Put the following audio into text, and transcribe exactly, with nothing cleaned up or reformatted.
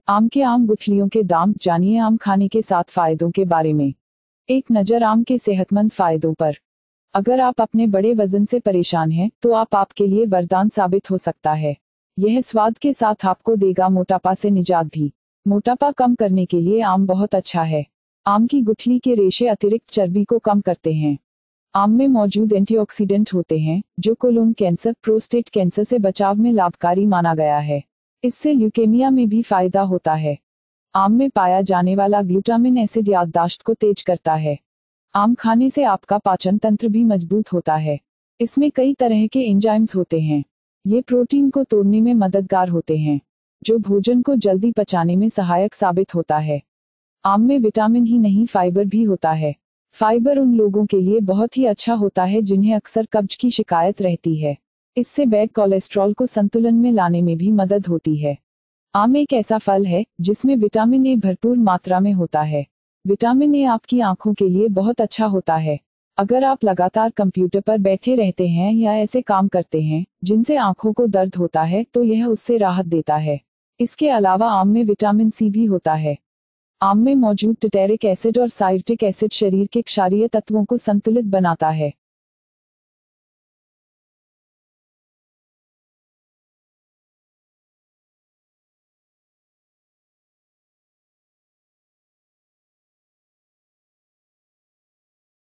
आम के आम गुठलियों के दाम, जानिए आम खाने के सात फायदों के बारे में। एक नज़र आम के सेहतमंद फायदों पर। अगर आप अपने बड़े वजन से परेशान हैं, तो आप आपके लिए वरदान साबित हो सकता है। यह स्वाद के साथ आपको देगा मोटापा से निजात भी। मोटापा कम करने के लिए आम बहुत अच्छा है। आम की गुठली के रेशे अतिरिक्त चर्बी को कम करते हैं। आम में मौजूद एंटीऑक्सीडेंट होते हैं, जो कोलोन कैंसर, प्रोस्टेट कैंसर से बचाव में लाभकारी माना गया है। इससे ल्यूकेमिया में भी फायदा होता है। आम में पाया जाने वाला ग्लूटामिन एसिड याददाश्त को तेज करता है। आम खाने से आपका पाचन तंत्र भी मजबूत होता है। इसमें कई तरह के एंजाइम्स होते हैं। ये प्रोटीन को तोड़ने में मददगार होते हैं, जो भोजन को जल्दी पचाने में सहायक साबित होता है। आम में विटामिन ही नहीं, फाइबर भी होता है। फाइबर उन लोगों के लिए बहुत ही अच्छा होता है जिन्हें अक्सर कब्ज की शिकायत रहती है। इससे बैड कोलेस्ट्रॉल को संतुलन में लाने में भी मदद होती है। आम एक ऐसा फल है जिसमें विटामिन ए भरपूर मात्रा में होता है। विटामिन ए आपकी आंखों के लिए बहुत अच्छा होता है। अगर आप लगातार कंप्यूटर पर बैठे रहते हैं या ऐसे काम करते हैं जिनसे आंखों को दर्द होता है, तो यह उससे राहत देता है। इसके अलावा आम में विटामिन सी भी होता है। आम में मौजूद टिटेरिक एसिड और साइट्रिक एसिड शरीर के क्षारीय तत्वों को संतुलित बनाता है।